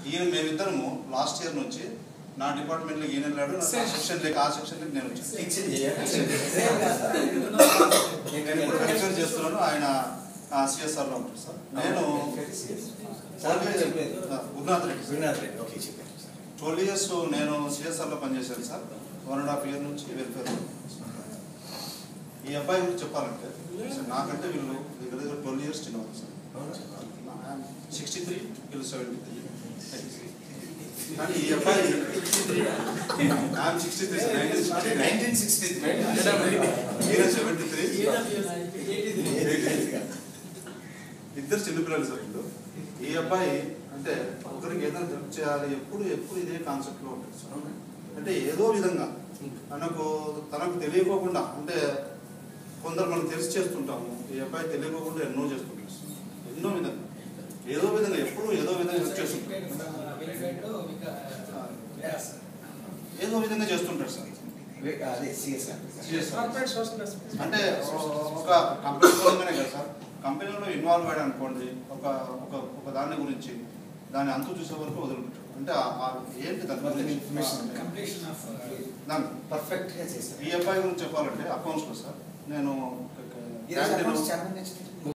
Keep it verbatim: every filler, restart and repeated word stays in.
ఈయన మేమిద్దరము last year నుంచి నా డిపార్ట్మెంట్లో ఈయన వెళ్ళాడు, సెక్షన్ లేక ఆ సెక్షన్లోకి నేను వచ్చాను. నేను ఇప్పుడు కన్సిడర్ చేస్తున్నాను. ఆయన సిఎస్ఆర్లో ఉంటారు సార్. నేను గురునాథ్ రెడ్డి ట్వెల్వ్ ఇయర్స్ నేను సిఎస్ఆర్లో పనిచేశాను sir. One and half year నుంచి వెల్ఫేర్. ఈ అబ్బాయి గురించి చెప్పాలంటే నాకంటే వీళ్ళు దగ్గర దగ్గర ట్వెల్వ్ ఇయర్స్ చిన్నవారు సార్. సిక్స్టీ త్రీ వీళ్ళు సెవెంటీ త్రీ కానీ ఈ అబ్బాయి sixty three nineteen sixty three seventy three ఇద్దరు చిన్నపిల్లలు సార్ వీళ్ళు. ఈ అబ్బాయి అంటే ఒకరికి ఏదైనా హెల్ప్ చేయాలి ఎప్పుడు ఎప్పుడు ఇదే కాన్సెప్ట్లో ఉంటుంది సార్. అంటే ఏదో విధంగా మనకు తనకు తెలియకోకుండా అంటే కొందరు మనం తెలిసి చేస్తుంటాము. ఈ అబ్బాయి తెలియకోకుండా ఎన్నో చేస్తుంటారు సార్. ఎన్నో విధంగా ఏదో విధంగా ఎప్పుడు ఏదో విధంగా హెల్ప్ చేస్తుంటారు, ఏదో విధంగా చేస్తుంటారు సార్. అంటే ఒక కంపెనీ పరంగానే కదా సార్, కంపెనీలో ఇన్వాల్వ్ అయ్యాడు అనుకోండి ఒక ఒక ఒక దాని గురించి దాన్ని అంతు చూసే వరకు వదులుకుంటారు. అంటే ఏంటి దాని ఇన్ఫర్మేషన్ దాన్ని పర్ఫెక్ట్గా చేస్తారు. ఈ అబ్బాయి గురించి చెప్పాలంటే అకౌంట్స్లో సార్ నేను